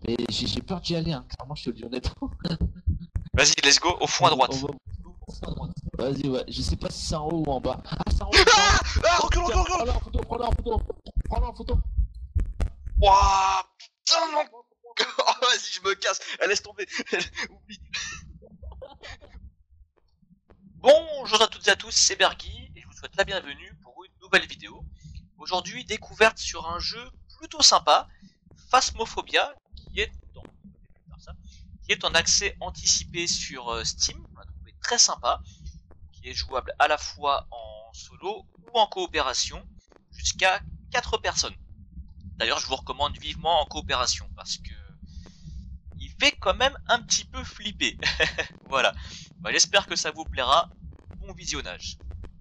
Mais j'ai peur d'y aller, hein. Clairement, je te le dis honnêtement. Vas-y, let's go, au fond à droite. Vas-y, ouais. Je sais pas si c'est en haut ou en bas. Ah, c'est en haut, c'est en haut. Ah, recule, recule, recule. Prends-le en photo, prends-le en photo. Prends-le en photo. Wouah, putain, non. Oh, vas-y, je me casse. Laisse tomber. Oublie. Bonjour à toutes et à tous, c'est Bergui et je vous souhaite la bienvenue pour une nouvelle vidéo. Aujourd'hui, découverte sur un jeu plutôt sympa, Phasmophobia, qui est en accès anticipé sur Steam. On l'a trouvé très sympa, qui est jouable à la fois en solo ou en coopération, jusqu'à 4 personnes. D'ailleurs, je vous recommande vivement en coopération parce que il fait quand même un petit peu flipper. Voilà. Bah, j'espère que ça vous plaira. Bon visionnage.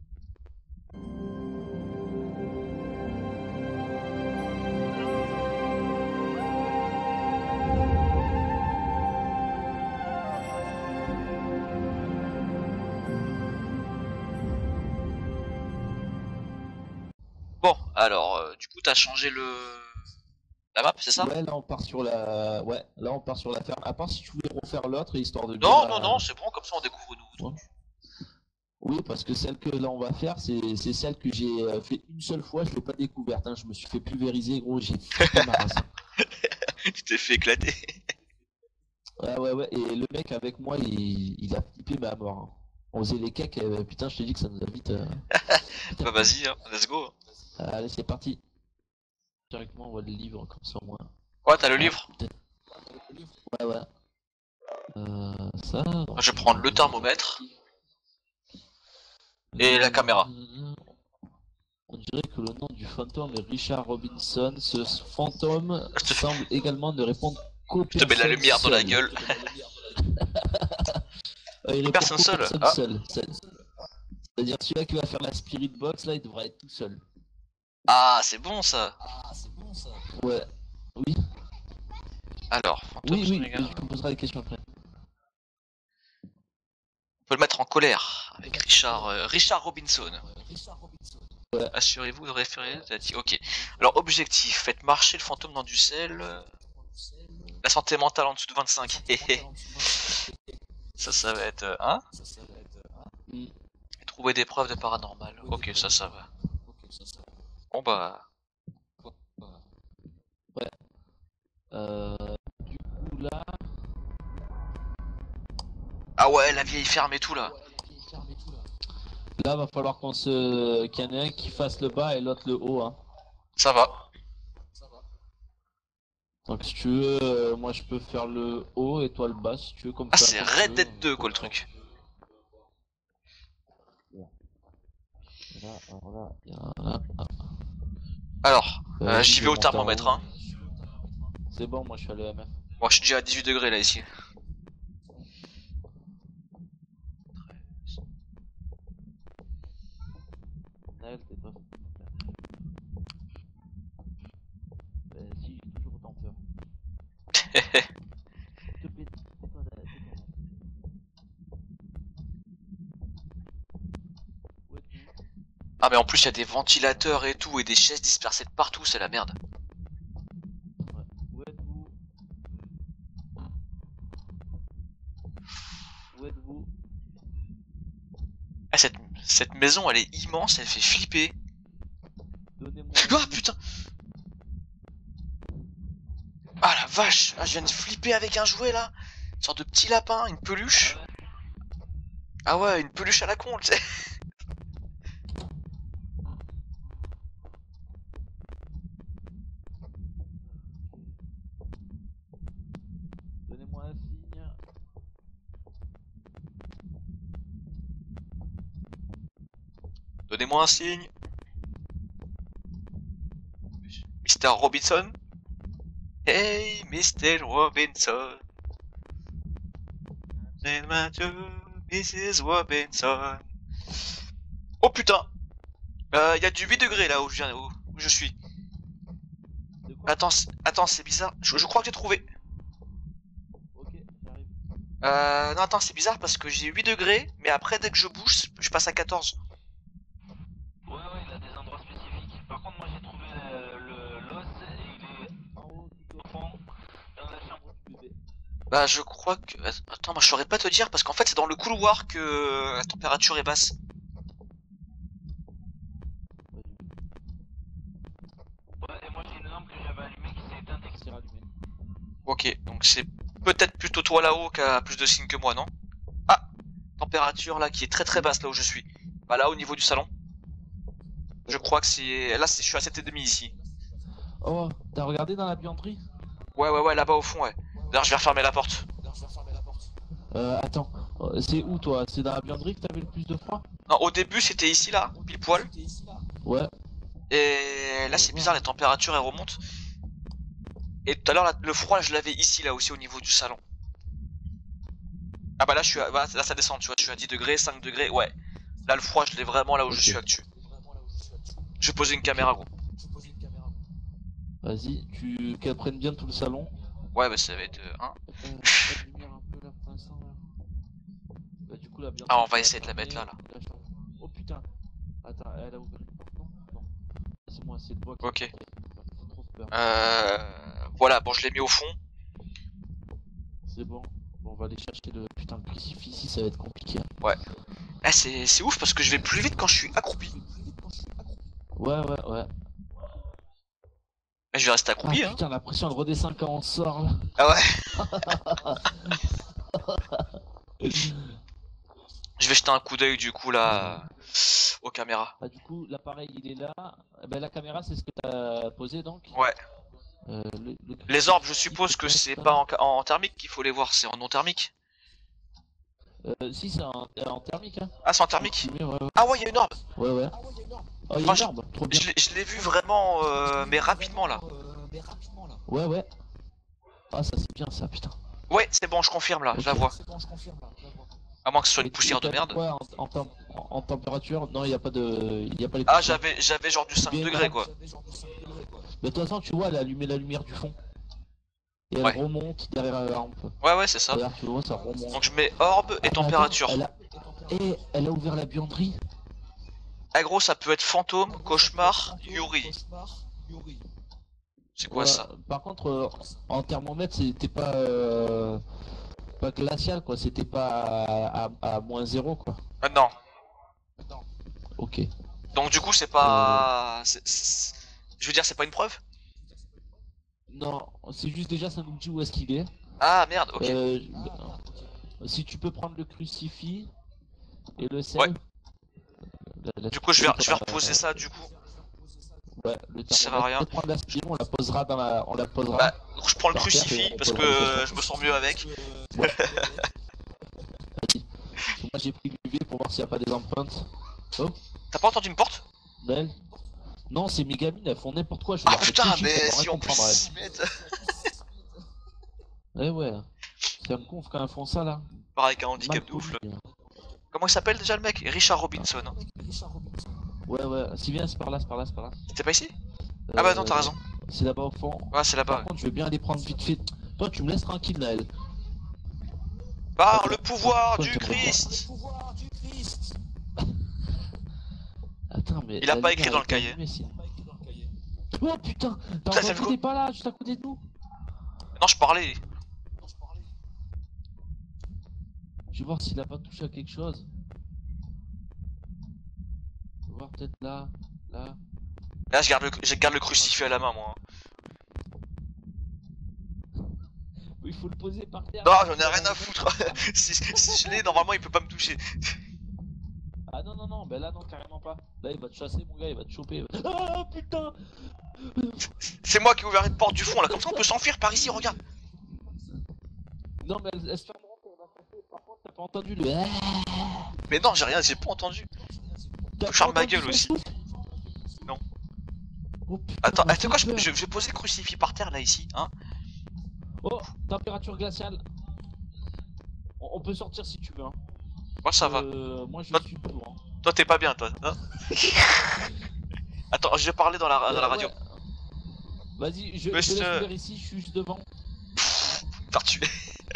Bon, alors, du coup, t'as changé la map, c'est ça? Ouais, là on part sur la. Ouais, là on part sur la ferme. À part si tu voulais refaire l'autre, histoire de bien. Non, non, non, c'est bon, comme ça on découvre de nouveaux trucs. Oui, parce que celle que là on va faire, c'est celle que j'ai fait une seule fois, je l'ai pas découverte, hein. Je me suis fait pulvériser, gros, j'ai flippé ma race. Tu t'es fait éclater. Ouais, et le mec avec moi, il a flippé ma mort, hein. On faisait les cakes, putain, je t'ai dit que ça nous a vite. Bah vas-y, hein, let's go. Allez, c'est parti. Directement, on voit le livre comme ça au moins. Ouais, t'as le livre? Ouais. Ça. Moi, je vais prendre le thermomètre et la caméra. On dirait que le nom du fantôme est Richard Robinson. Ce fantôme semble également ne répondre qu'aux Je te mets la personnes lumière dans la seules. gueule. Il répond Personne qu'aux seule. personnes Ah. seules. C'est-à-dire celui-là qui va faire la spirit box, là, il devra être tout seul. Ah, c'est bon ça. Ouais. Oui. Alors, fantôme Oui, son je égard. te poserai les questions après. On peut le mettre en colère avec Richard Robinson. Ouais. Assurez-vous de référer. Ok. Alors, objectif, faites marcher le fantôme dans du sel. La santé mentale en dessous de 25. Ça va être. Hein? Trouver des preuves de paranormal. Ok, ça va. Bon bah. Ouais. Du coup, là. Ah ouais, la vieille ferme et tout là. Là, va falloir qu'il y en ait un qui fasse le bas et l'autre le haut, hein. Ça va. Donc si tu veux, moi je peux faire le haut et toi le bas si tu veux comme Ah, ça. c'est Red Dead 2 quoi le truc. Alors, j'y vais au thermomètre, hein. C'est bon, moi je suis à l'EMF. Moi je suis déjà à 18 degrés là ici. Si, j'ai toujours autant peur. Ah mais en plus il y a des ventilateurs et tout et des chaises dispersées de partout, c'est la merde. Où êtes-vous? Où êtes-vous? Ah, cette maison elle est immense, elle fait flipper. Donnez-moi. Ah putain. Ah la vache, ah, je viens de flipper avec un jouet là. Une sorte de petit lapin, une peluche. Ah ouais, une peluche à la con, tu sais. Donnez-moi un signe. Donnez-moi un signe. Mr. Robinson. Hey, Mr. Robinson. C'est Mathieu, Mrs. Robinson. Oh putain. Y a du 8 degrés là où je suis. Attends, c'est bizarre. Je crois que j'ai trouvé. Ok, j'arrive. Non, attends, c'est bizarre parce que j'ai 8 degrés, mais après, dès que je bouge, je passe à 14. Ouais, il a des endroits spécifiques. Par contre, moi j'ai trouvé l'os et il est en haut tout au fond, dans la chambre Bah je crois que... Attends, moi je saurais pas te dire parce qu'en fait c'est dans le couloir que la température est basse. Ouais, et moi j'ai une lampe que j'avais allumée qui s'est éteinte. C'est rallumé. Ok, donc c'est peut-être plutôt toi là-haut qui a plus de signes que moi, non? Ah, température là qui est très très basse là où je suis. Bah là au niveau du salon. Je crois que c'est... Là je suis à 7,5 ici. Oh, t'as regardé dans la buanderie? Ouais, là-bas au fond, ouais. D'ailleurs je vais refermer la porte. Attends, c'est où toi? C'est dans la buanderie que t'avais le plus de froid? Non, au début c'était ici là, pile poil. Ouais. Et là c'est bizarre, les températures elles remontent. Et tout à l'heure le froid je l'avais ici là aussi au niveau du salon. Ah bah là je suis à... Là ça descend, tu vois, je suis à 10 degrés, 5 degrés, ouais. Là le froid je l'ai vraiment là où je Ok. suis actuel. Je vais poser une caméra gros. Vas-y, qu'elle prenne bien tout le salon. Ouais bah ça va être... hein. Pas de lumière un peu là pour l'instant là. Bah, du coup la Ah buanderie, on tu va vas essayer de la mettre fermer. là. Oh putain. Attends, elle a ouvert une porte, non? Non. C'est moi, c'est toi qui... Ok. fait trop peur. Voilà, bon je l'ai mis au fond. C'est bon. Bon, on va aller chercher le putain de crucifix ici, ça va être compliqué. Ah c'est ouf parce que je vais plus vite quand je suis accroupi. Ouais. Mais je vais rester accroupi Ah hein. putain, la pression elle redescend quand on sort là. Ah ouais. Je vais jeter un coup d'œil du coup là aux caméras. Ah, du coup, l'appareil il est là. Ben, la caméra, c'est ce que t'as posé donc. Ouais. Le Les orbes je crucifix, suppose que peut-être, c'est pas en thermique qu'il faut les voir, c'est en non thermique. Si, c'est en thermique. Hein. Ah c'est en thermique. Ouais, ouais. Ah ouais il y a une orbe. Ouais. Oh, il y a Enfin, une arbre, trop bien. Je l'ai vu vraiment mais rapidement là. Ouais. Ah, ça c'est bien ça, putain. Ouais c'est bon je confirme là, je la Ok. vois. À moins que ce soit une Et poussière de t'as merde. quoi en température? Non, il n'y a pas de. Il y a pas les Ah poussières. j'avais genre du 5 Bien degrés grave. quoi. Mais de toute façon, tu vois, elle a allumé la lumière du fond. Et elle Ouais. remonte derrière la lampe. Ouais c'est ça. Regarde, tu vois, ça remonte. Donc je mets orbe et Ah, mais température. attends, elle a ouvert la buanderie. Ah gros ça peut être fantôme, cauchemar, Yuri. C'est quoi Ouais, ça? par contre, en thermomètre, c'était pas glacial, quoi. C'était pas à moins 0, quoi. Non. Ok. Donc du coup c'est pas... Je veux dire c'est pas une preuve? Non, c'est juste déjà, ça nous dit où est-ce qu'il est. Ah merde, ok. Si tu peux prendre le crucifix et le sel. Ouais. Du coup je vais euh, reposer ça du coup. Ouais, le Ça sert à rien. peut prendre l'aspirine, on la posera dans la. On la posera. Bah je prends le Par terre, crucifix on parce posera le que crucifix. je me sens mieux avec. Vas-y. Moi j'ai pris l'UV pour voir s'il n'y a pas des empreintes. Oh, T'as pas entendu une porte? belle. Non, c'est mes gamines, elles font n'importe quoi. Je Ah leur mets putain dessus, mais elles vont si rien on peut comprendre, s'y mettre. elles. Ouais. Ça me conf quand elles font ça là. Pareil qu'un Mal handicap de ouf poli. là. Comment il s'appelle déjà le mec? Richard Robinson. Hein. Ouais. Si bien, c'est par là. C'était pas ici? Ah bah non t'as raison. C'est là-bas au fond. Ouais c'est là-bas. Par contre, je vais bien aller prendre vite fait. Toi, tu me laisses tranquille, Naël. Par le pouvoir Toi, du tu me revois. Christ. Attends, mais. Il a la pas lumière, écrit dans elle le cahier. est allumée, ici. Oh putain! T'as Ça, ça fait entendu quoi? des pas là, juste à côté de nous? Non je parlais. Je vais voir s'il a pas touché à quelque chose. Je vais voir peut-être là. Là je garde le crucifix à la main moi. Il faut le poser par terre. Non j'en ai rien à foutre. si je l'ai normalement il peut pas me toucher. Ah non, ben là non, carrément pas. Là il va te chasser mon gars, il va te choper. Ah putain! C'est moi qui ai ouvert une porte du fond là, comme ça on peut s'enfuir par ici, regarde. Non mais elle se fermera quand elle va passer. Par contre t'as pas entendu le... Mais non j'ai rien, j'ai pas entendu. T'as Charme pas ma entendu gueule son aussi. souffle? Non. Oh putain, Attends, on a tu sais quoi, fait peur. je vais poser le crucifix par terre là ici, hein. Oh, température glaciale. On peut sortir si tu veux. Hein. Moi ça va. Moi je Toi- suis pour. Hein. Toi t'es pas bien toi, hein. Attends, je vais parler dans la radio. Ouais. Vas-y, je Monsieur- laisse ouvert ici, je suis juste devant. Faire tuer.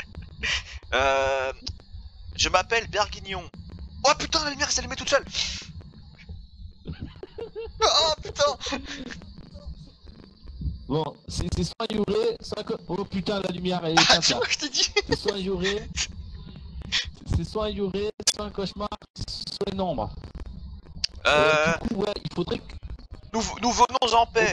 Je m'appelle Berguignon. Oh putain la lumière s'est allumée toute seule. Oh putain. Bon, c'est soit Yuré, soit... Oh putain, la lumière elle est Ah, éteinte tu là. vois que je t'ai dit. C'est soit Yuré, c'est soit un Yuré, soit un cauchemar, soit une ombre. Euh, Du coup, ouais, il faudrait que... nous venons en paix.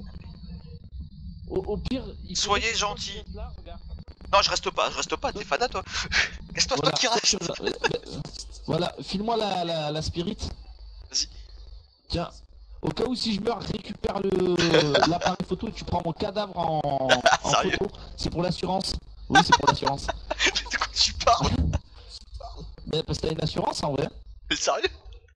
Au pire, il Soyez faudrait que- gentils. Là, regarde. Non, je reste pas, t'es fada toi. Reste-toi, Voilà, toi qui reste. voilà, file-moi la spirit. Vas-y. Tiens, au cas où si je meurs, récupère l'appareil photo et tu prends mon cadavre en Sérieux? photo. C'est pour l'assurance. Oui, c'est pour l'assurance. De quoi tu parles? Mais parce que t'as une assurance en vrai. Mais sérieux?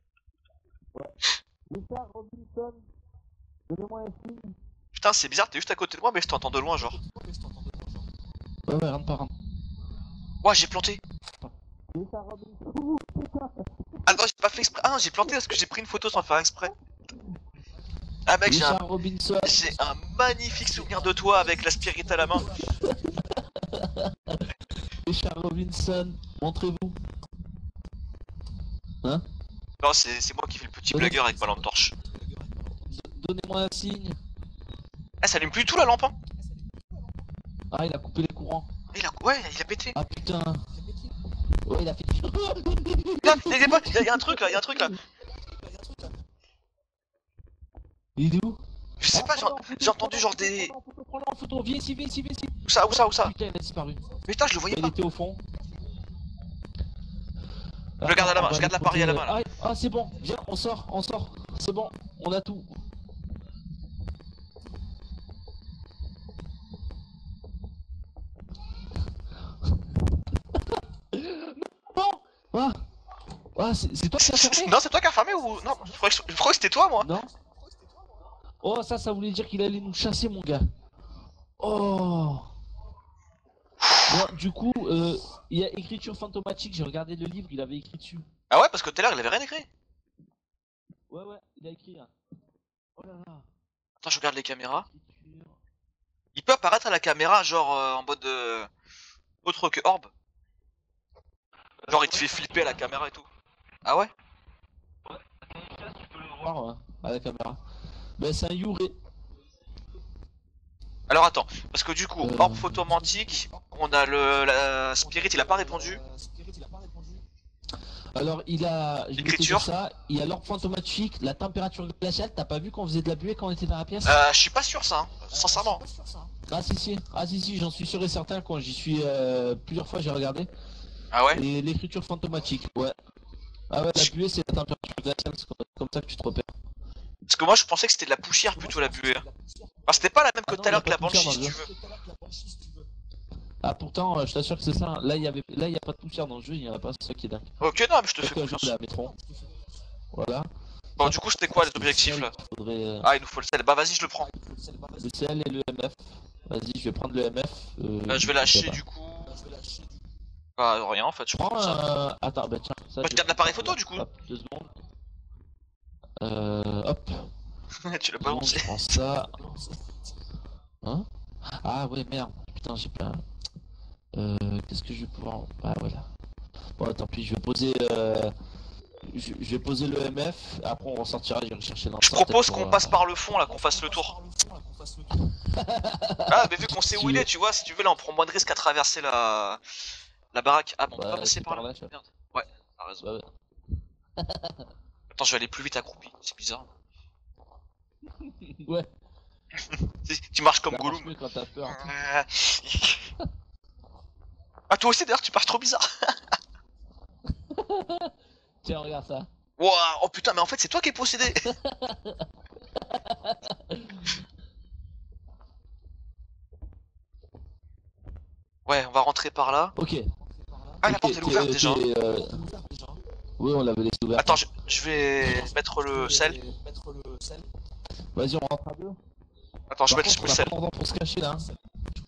Richard Robinson, donnez-moi un signe. Putain, c'est bizarre, t'es juste à côté de moi, mais je t'entends de loin, genre. Ouais, rentre pas, rentre. Ouah, j'ai planté. Richard Robinson. Ah non, j'ai pas fait exprès. Ah non, j'ai planté parce que j'ai pris une photo sans faire exprès. Ah mec, Richard Robinson. j'ai un magnifique souvenir de toi avec la spirit à la main. Richard Robinson, montrez-vous. Hein? Non, c'est moi qui fais le petit Donnez- blagueur avec ma lampe torche. Donnez-moi un signe. Ah, ça allume plus du tout la lampe, hein? Ah, il a coupé les courants. Ouais, il a pété. Ah putain. Ouais, il a fait... Là, y a un truc là, y a un truc là. Il est où? Je sais pas, j'ai entendu genre des. Prends-le en photo, viens ici, viens ici, viens ici. Où ça? Putain, il a disparu. Mais putain, je le voyais Il pas. était au fond. Je le garde à la main, On va je garde aller l'appareil à la poser- main, là. Ah, c'est bon, viens, on sort. C'est bon, on a tout. Non. C'est toi qui as fermé? Non, c'est toi qui as fermé ou. Non, je croyais que c'était toi, moi. Non. Oh, ça voulait dire qu'il allait nous chasser, mon gars. Oh. Bon, du coup, il y a écriture fantomatique, j'ai regardé le livre, il avait écrit dessus. Ah ouais, parce que tout à l'heure, il avait rien écrit. Ouais, il a écrit. Hein. Oh là là. Attends, je regarde les caméras. Écriture. Il peut apparaître à la caméra, genre en mode. Autre que orbe. Genre, il te fait flipper à la caméra et tout. Ah ouais? Tu peux le voir. Voir à la caméra. Ben, c'est un Yuré. Alors attends, parce que du coup, Euh. orbe photomantique, on a la spirit, il a pas répondu. Alors, il a. Je vais te dire Écriture. ça. Il y a l'orbe fantomatique, la température glaciale. T'as pas vu qu'on faisait de la buée quand on était dans la pièce? Je suis pas sûr ça, hein, sincèrement. Ah, si, j'en suis sûr et certain. Quand j'y suis plusieurs fois, j'ai regardé. Ah ouais? Et l'écriture fantomatique, ouais. Ah ouais, la buée, c'est la température glaciale. C'est comme ça que tu te repères. Parce que moi je pensais que c'était de la poussière plutôt la buée. Hein. Enfin, c'était pas la même que Ah non, tout à y a l'heure que pas la de poussière banshee dans si le tu jeu. veux. Ah, pourtant, je t'assure que c'est ça. Là, il y a pas de poussière dans le jeu. Il y en a pas, c'est ça qui est dingue. Ok, non, mais je te fais Parce que confiance. j'ai la métron. Voilà. Bon, du coup, c'était quoi les objectifs là? Faudrait, Ah, il nous faut le sel. Bah, vas-y, je le prends. le CL et le MF. Vas-y, je vais prendre le MF. Je vais lâcher du coup. Bah, rien en fait, je prends Prends ça. Attends, bah tiens. Ça, Bah, je garde l'appareil photo du coup. Hop, 2 secondes. Hop. Tu l'as 2 pas secondes, lancé. je prends ça. Hein? Ah ouais, merde. Putain, j'ai pas. Qu'est-ce que je vais pouvoir. Ah voilà. Bon, tant pis, je vais poser. Je vais poser le MF. Après, on ressortira. J'irai chercher Je l'enceinte. propose pour, qu'on passe par le fond là, qu'on fasse le tour. Ah, mais vu qu'on sait où il est, tu vois, si tu veux, là on prend moins de risques à traverser la baraque. Ah, bon, on peut Ouais, pas passer c'est par par là. là, tu vois. Merde. Ouais, t'as raison. Ouais, ouais. Attends, je vais aller plus vite accroupi, c'est bizarre. Ouais. Tu marches comme Ça marche Gollum. mieux quand t'as peur. Ah, toi aussi d'ailleurs, tu marches trop bizarre. Tiens, regarde ça. Wouah, oh putain, mais en fait, c'est toi qui es possédé. Ouais, on va rentrer par là. Ok. Ah, la porte elle est ouverte déjà. Oui, on l'avait laissé ouvert. Attends, je vais mettre le sel. Vas-y, on rentre à deux. Attends, je Par vais mettre contre, le on a sel. pas d'endroit pour se cacher là. Hein.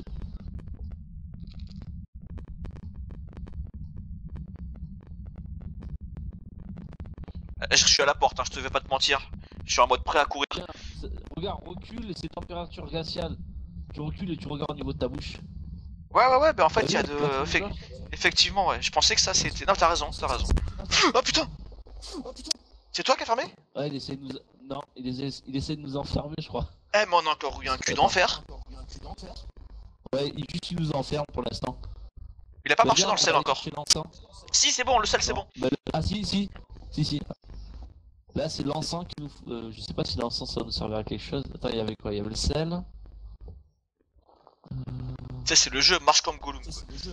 Je suis à la porte, hein, je te vais pas te mentir. Je suis en mode prêt à courir. Tiens, regarde, recule et c'est température glaciale. Tu recules et tu regardes au niveau de ta bouche. Ouais, bah en fait, il y a T'as vu, de. là, tu vois Effectivement, ouais. Je pensais que ça c'était. Non, t'as raison, t'as raison. Oh putain! C'est toi qui as fermé? Ouais, il essaie de nous. Non, il essaie de nous enfermer, je crois. Eh, mais on a encore eu un cul d'enfer. Ouais, il nous enferme pour l'instant. Il a pas Bah, marché viens, dans le on va sel aller encore. chercher l'encens. Si, c'est bon, le sel, c'est Non. bon. Bah, ah si. Là c'est l'encens qui nous... je sais pas si l'encens ça va nous servir à quelque chose. Attends, il y avait quoi? Il y avait le sel. Tu sais, c'est le jeu, marche comme Gollum.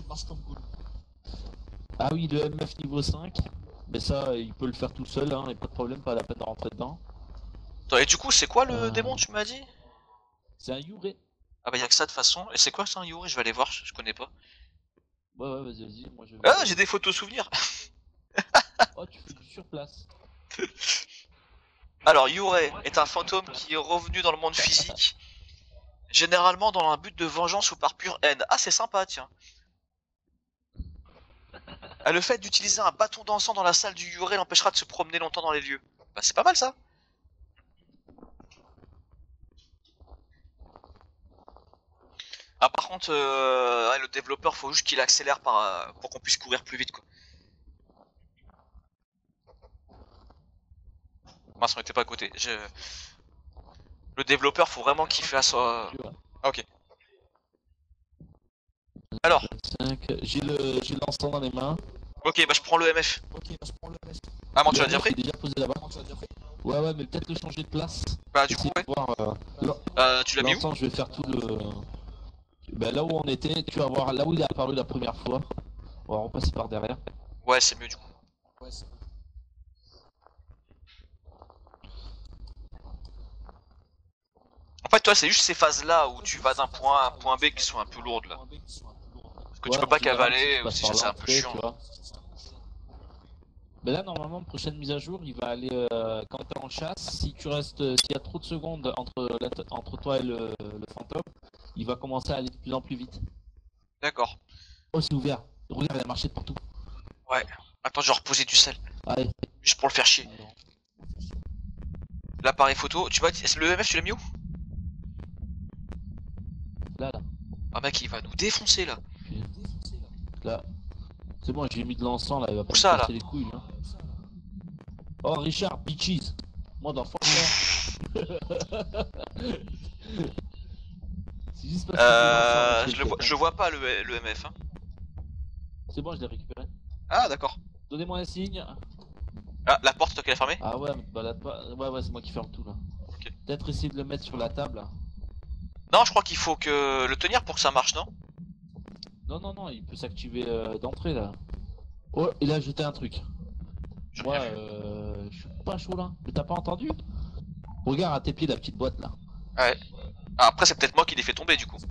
Ah oui, le MF niveau 5. Mais ça, il peut le faire tout seul, hein, et pas de problème, pas la peine de rentrer dedans. Attends, et du coup, c'est quoi le démon, tu m'as dit? C'est un Yuré. Ah bah y'a que ça de toute façon. Et c'est quoi ça un Yuri? Je vais aller voir, je connais pas. Ouais, vas-y, moi je vais... Ah, j'ai des photos souvenirs. Oh, tu fais du surplace. Alors, Yurei est un fantôme qui est revenu dans le monde physique, généralement dans un but de vengeance ou par pure haine. Ah, c'est sympa, tiens. Ah, le fait d'utiliser un bâton d'encens dans la salle du Yurei l'empêchera de se promener longtemps dans les lieux. Bah, c'est pas mal ça. Ah, par contre, ouais, le développeur, faut juste qu'il accélère pour qu'on puisse courir plus vite, quoi. Mince, on était pas à côté. Le développeur, faut vraiment qu'il fasse... Ah, ok. Alors, 5. J'ai l'encens dans les mains. ok, bah je prends le MF. Ah, bon, tu l'as déjà Le MF pris? est déjà posé là-bas. Ouais, mais peut-être le changer de place. Bah, du coup, Essayer ouais. de voir, Tu l'as mis où? l'encens, je vais faire tout le... Bah là où on était, tu vas voir là où il est apparu la première fois. On va repasser par derrière. Ouais, c'est mieux du coup. En fait, toi, c'est juste ces phases-là où tu vas d'un point A à un point B qui sont un peu lourdes là. Parce que tu peux pas tu verras si cavaler, tu passes aussi par ça c'est là un peu après, chiant. tu vois. Mais là, normalement, prochaine mise à jour, il va aller quand t'es en chasse. Si tu restes, s'il y a trop de secondes entre toi et le fantôme, il va commencer à aller de plus en plus vite. D'accord. Oh, c'est ouvert. Regarde, il a marché de partout. Ouais. Attends, je vais reposer du sel. Allez. Juste pour le faire chier. L'appareil photo, tu vois, le MF, tu l'as mis où? Là. Ah, mec, il va nous défoncer là. Là. C'est bon, j'ai mis de l'encens là, il va pas Où me ça, casser là? les couilles. Hein. Oh, Richard, bitches. Moi, dans Fortnite. C'est juste parce que j'ai l'encens, Je le vois pas le MF. Hein. C'est bon, je l'ai récupéré. Ah, d'accord. Donnez-moi un signe. Ah, la porte, toi qui l'as fermée? Ah ouais, me balade pas. Ouais, c'est moi qui ferme tout là. Ok. Peut-être essayer de le mettre sur la table. Non, je crois qu'il faut que le tenir pour que ça marche, non? Non, il peut s'activer d'entrée là. Oh, il a jeté un truc. J'ai Moi, rien vu. je suis pas chaud là. Mais t'as pas entendu? Regarde à tes pieds la petite boîte là. Ouais. Ah, après, c'est peut-être moi qui l'ai fait tomber du coup.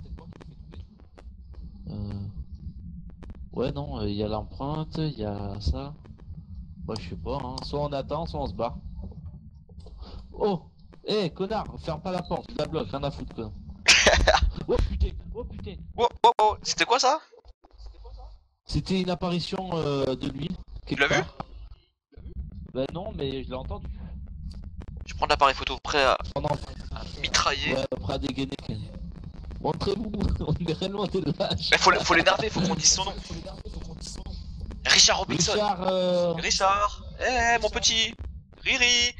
Euh... Ouais, non, il y a l'empreinte, il y a ça. Bah, je sais pas, hein. Soit on attend, soit on se bat. Oh! Eh, connard, ferme pas la porte, je la bloque, rien à foutre, connard. Oh putain, oh putain. Oh, oh, oh, c'était quoi ça? C'était une apparition de lui. Tu l'as vu? Bah non, mais je l'ai entendu. Je prends l'appareil photo prêt à Pendant... mitrailler. Ouais, prêt à dégainer. Montrez-vous, on est réellement des lâches. Mais faut l'énerver, faut qu'on dise son nom. Richard Robinson. Richard, Richard. Eh, mon petit. Riri.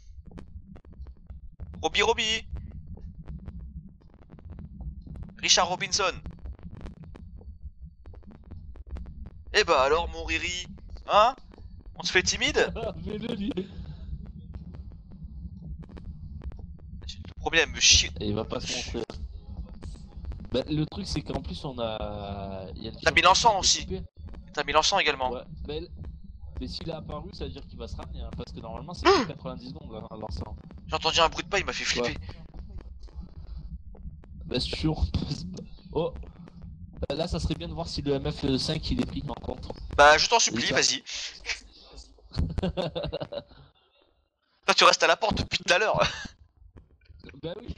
Robbie. Richard Robinson. Eh bah alors, mon Riri. Hein? On se fait timide? fais-le lui. Le problème, me chie. Et il va pas se montrer. Bah, le truc c'est qu'en plus on a... Il y a T'as mis l'encens aussi. occupé. T'as mis l'encens également. Ouais, mais s'il a apparu, ça veut dire qu'il va se ramener, hein, parce que normalement c'est 90 secondes là, l'encens. J'ai entendu un bruit de pas, il m'a fait flipper. Ouais. Bah c'est sûr. Oh, là ça serait bien de voir si le MF5 il est pris en compte. Bah, je t'en supplie, Et ça. vas-y. Toi, tu restes à la porte depuis tout à l'heure. Bah oui.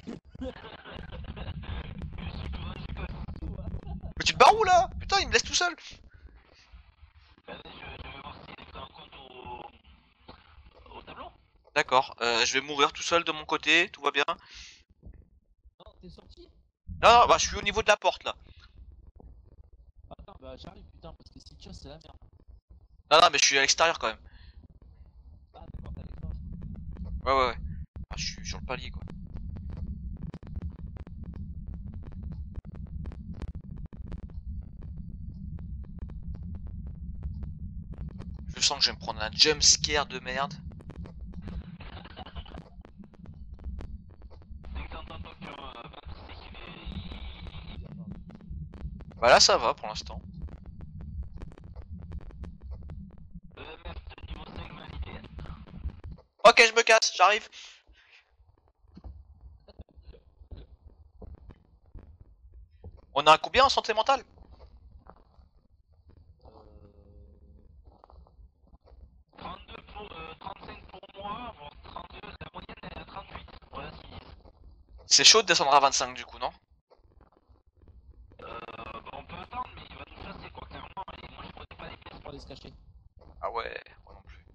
Mais tu te barres où là? Putain, il me laisse tout seul. Vas-y, je vais voir s'il est pris en compte au tableau. D'accord, je vais mourir tout seul de mon côté, tout va bien. Non, t'es sorti? Non, bah je suis au niveau de la porte là. Attends, bah j'arrive putain, parce que si tu c'est la merde. Non, mais je suis à l'extérieur quand même. Ah d'accord, t'as l'extérieur. Ouais. Ah, je suis sur le palier quoi. sens que je vais me prendre un jump scare de merde. Dès que t'entends pas que c'est qu'il est... Bah là ça va pour l'instant. EMF de niveau 5 validé. Ok, je me casse, j'arrive. On a un combien en santé mentale? 32 pour... 35 pour moi, voire 32, la moyenne est à 38. Voilà, 6. C'est chaud de descendre à 25 du coup, non? Bah on peut attendre, mais il va nous chasser quoi, clairement, et moi je prenais pas les pièces Pour aller se cacher. Ah ouais, moi non plus.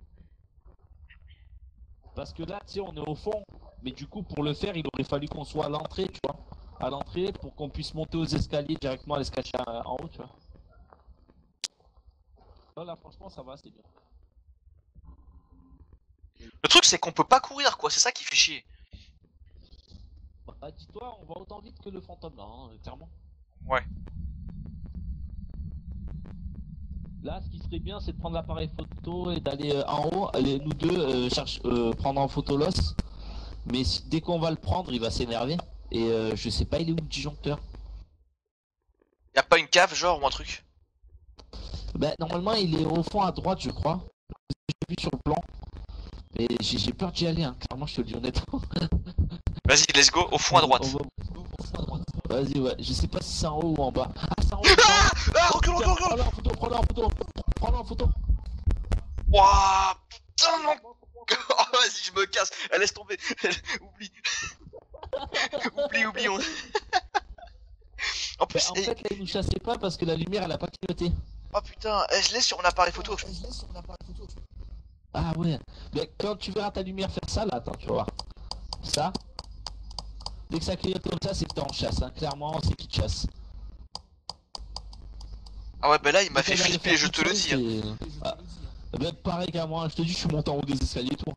Parce que là, tu sais, on est au fond. Mais du coup, pour le faire, il aurait fallu qu'on soit à l'entrée, tu vois. À l'entrée, pour qu'on puisse monter aux escaliers directement, aller se cacher en haut, tu vois. Là, franchement, ça va, c'est bien. Le truc c'est qu'on peut pas courir quoi, c'est ça qui fait chier. Bah, dis-toi, on va autant vite que le fantôme, là, hein, clairement. Ouais. Là, ce qui serait bien, c'est de prendre l'appareil photo et d'aller en haut, aller nous deux prendre en photo l'os. Mais dès qu'on va le prendre, il va s'énerver. Et je sais pas, il est où le disjoncteur? Y'a pas une cave genre ou un truc? Bah, normalement, il est au fond à droite, je crois. J'ai vu sur le plan. Mais j'ai peur d'y aller, hein. Clairement, je te le dis honnêtement. Vas-y, let's go, au fond à droite. Vas-y, ouais. Je sais pas si c'est en haut ou en bas. Ah, c'est en haut, c'est en haut. Ah, recule, recule, recule. Prends-le en photo, prends-le en photo. Prends-le en photo. Wouah, putain mon... Oh, vas-y, je me casse. Laisse tomber. Oublie. Oublie. En Bah, plus, en fait, là, il nous chassait pas parce que la lumière, elle a pas clignoté. oh putain, je l'ai sur mon appareil photo. Ah ouais. Mais quand tu verras ta lumière faire ça, là, attends, tu vas voir. Ça. Dès que ça clignote comme ça, c'est que t'es en chasse, hein. Clairement, c'est qu'il te chasse. Ah ouais, bah là, il m'a Dès fait qu'elle allait flipper, faire je toute te le seule, dis. c'est- Ah. Bah, pareil qu'à moi, je te dis, je suis monté en haut des escaliers et tout.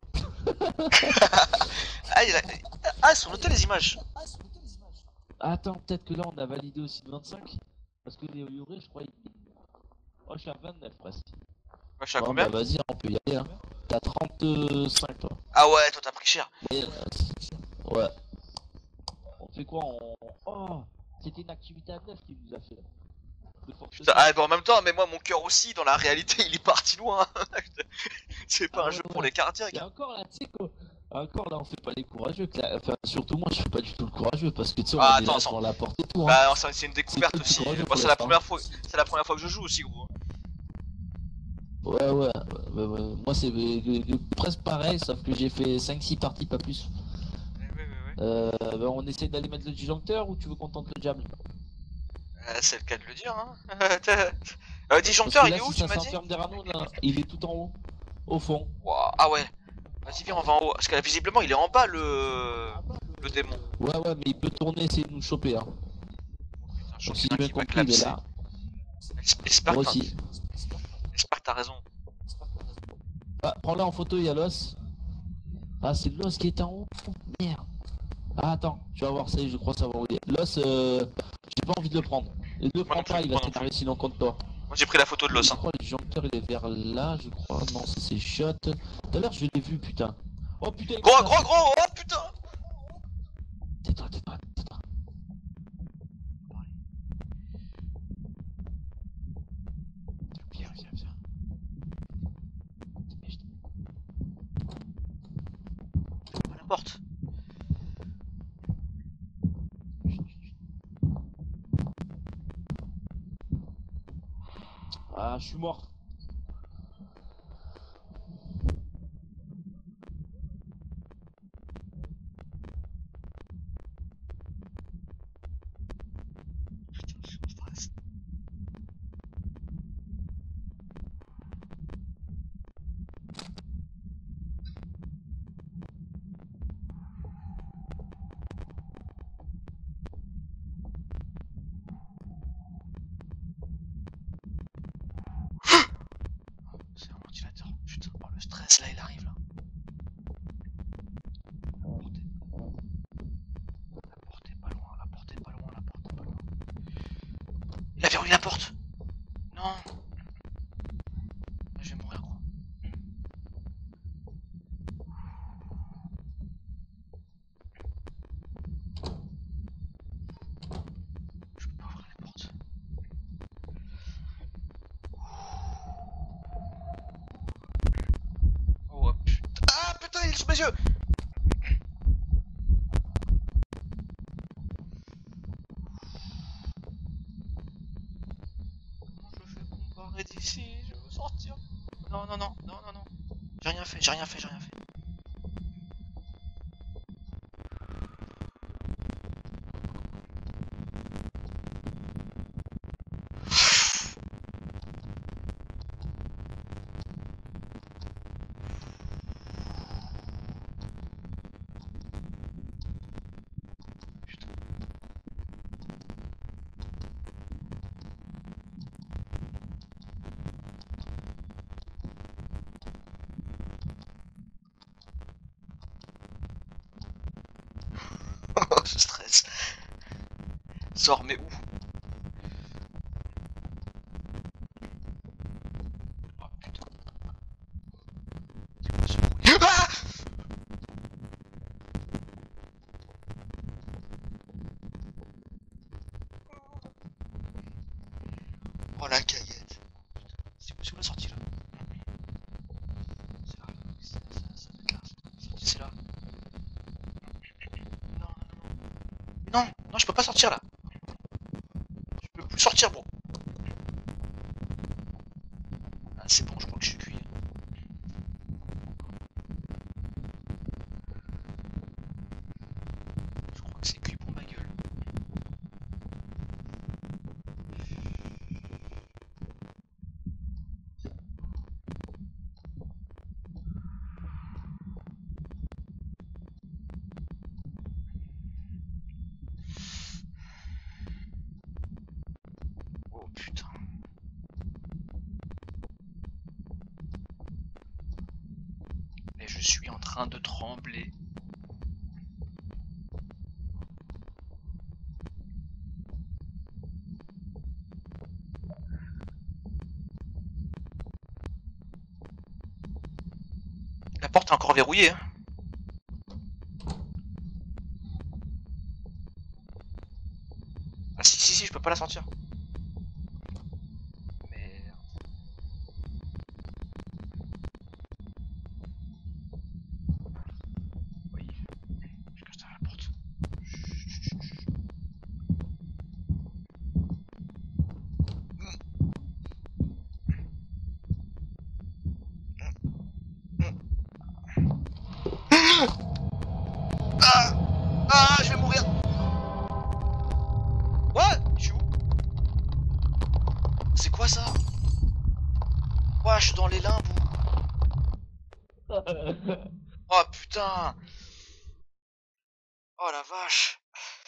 Ah, ah, elles sont notées les images. Attends, peut-être que là, on a validé aussi le 25. Parce que les Yuri, je crois, oh, je suis à 29 presque. Moi, je suis à Bon, combien? bah vas-y, on peut y aller, hein. T'as 35, toi. Ah ouais, toi t'as pris cher. Et, ouais. On fait quoi? Oh, c'était une activité à 9 qui nous a fait, là. De force Putain, de- ah, bah en même temps, mais moi, mon cœur aussi, dans la réalité, il est parti loin. C'est pas Ah un ouais, jeu pour ouais. les cardiaques. Et encore là, tu sais quoi? Encore là, on fait pas les courageux. Enfin, surtout moi, je fais pas du tout le courageux parce que tu sais, on Ah, est là attends, devant la porte et tout. Hein. bah, c'est une découverte que du aussi. courageux Moi, pour c'est la l'instant. première fois, c'est la première fois que je joue aussi, gros. Ouais. Moi, c'est presque pareil, sauf que j'ai fait 5-6 parties, pas plus. Ouais. Bah, on essaie d'aller mettre le disjoncteur ou tu veux qu'on tente le jam? C'est le cas de le dire, hein. Parce Disjoncteur, que il là, est où, si tu ça m'as dit? s'enferme derrière nous, là, il est tout en haut, au fond. Ouah, ah ouais. Vas-y, viens, on va en haut. Parce que là, visiblement, il est en bas, le démon. Ouais, mais il peut tourner, essayer de nous choper. Hein. Putain, je Donc, sens si qu'il y en j'ai a bien qui m'a compris, il est clapsé. là. J'espère Moi que aussi. t'as raison. Ah, prends-le en photo, il y a l'os. Ah, c'est l'os qui est en haut. Merde. Ah, attends, tu vas voir, ça y est, je crois savoir où il est. L'os, j'ai pas envie de le prendre. Ne le prends non pas, plus, il va moi non s'énerver sinon contre toi. Moi, j'ai pris la photo de l'os, Je hein. crois que le disjoncteur il est vers là, je crois. Non, ça c'est shot. Tout à l'heure, je l'ai vu, putain. Oh putain, il Gros, me gros, chasse. gros, oh putain! Tais-toi. Viens. Ouvre la porte. Ah, je suis mort. Putain, je suis en stress. C'est un ventilateur. Putain, oh, le stress là, il arrive là. La porte est pas loin. Il a verrouillé la porte. Non. Je vais mourir, gros. fait, j'ai rien fait, j'ai rien fait. Je stresse. Sors, mais où? Oh putain. C'est quoi ce bruit? Ah! Oh la caillette. C'est où la sortie là? C'est là. Ça doit être là. C'est là. Non, non, non. Non, non, je peux pas sortir là. Je peux plus sortir, bon. Ah, c'est bon, je crois que je suis cuit. Je crois que c'est cuit pour ma gueule. Oh putain. Et je suis en train de trembler. La porte est encore verrouillée, hein. Ah si, je peux pas la sortir. Merde. Oui. Je cache derrière la porte. Ah! Ah, je vais mourir! What? Je suis où? C'est quoi ça? Ouais, je suis dans les limbes ou... Oh putain! Oh la vache!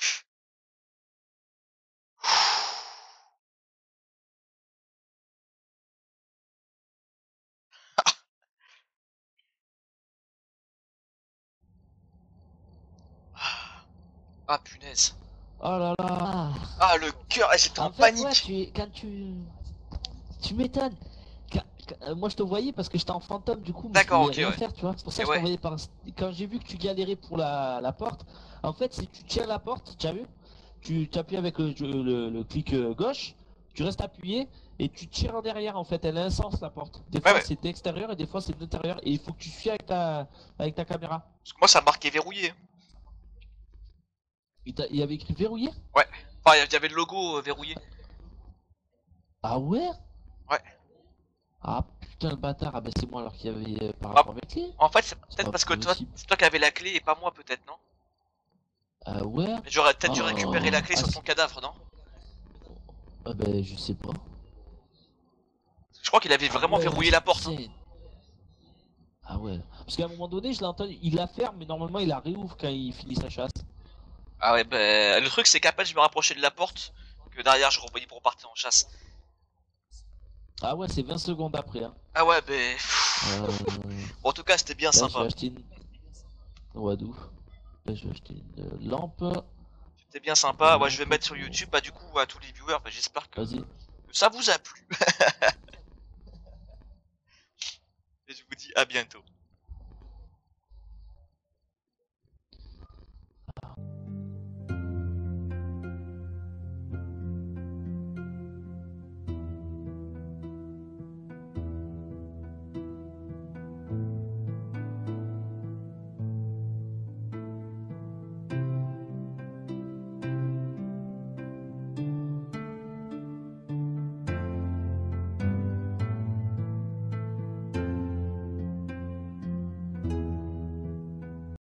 Ah, ah punaise! Oh là là. Ah le cœur! J'étais en En fait, panique! ouais, tu m'étonnes. Moi, je te voyais parce que j'étais en fantôme, du coup, mais je D'accord, pouvais ok, rien ouais. faire, tu vois. C'est pour ça Et que je ouais. t'envoyais par. Quand j'ai vu que tu galérais pour la porte, en fait, si tu tiens la porte, tu as vu? Tu appuies avec le clic gauche, tu restes appuyé et tu tires en derrière, en fait. Elle a un sens, la porte. Des Ouais, fois, ouais. c'est extérieur et des fois, c'est intérieur. Et il faut que tu suis avec ta caméra. Parce que moi ça marquait verrouillé. Il y avait écrit verrouillé? Ouais. Enfin, il y avait le logo verrouillé. Ah ouais? Ouais. Ah putain, le bâtard. Ah ben, c'est moi alors qu'il y avait par Ah, rapport avec les. en fait, c'est C'est peut-être pas parce que toi, possible. c'est toi qui avais la clé et pas moi, peut-être, non? Ah ouais? Mais j'aurais peut-être dû récupérer la Oh. clé Ah, sur ton cadavre, non? ah ben, je sais pas. Je crois qu'il avait Ah vraiment ouais, verrouillé la porte, hein. putain. Ah ouais. Parce qu'à un moment donné, je l'ai entendu, il la ferme, mais normalement il la réouvre quand il finit sa chasse. Ah ouais, bah, le truc c'est qu'à peine je me rapprochais de la porte, que derrière je revoyais pour partir en chasse. Ah ouais, c'est 20 secondes après. Hein. Ah ouais, bah... Bon, en tout cas, c'était bien Là, j'ai sympa. acheté une. Ouais, d'où? Là, j'ai acheté une lampe. C'était bien sympa. Ouais, je vais mettre sur YouTube, bah du coup, à tous les viewers, bah, j'espère que Vas-y. ça vous a plu. Et je vous dis à bientôt.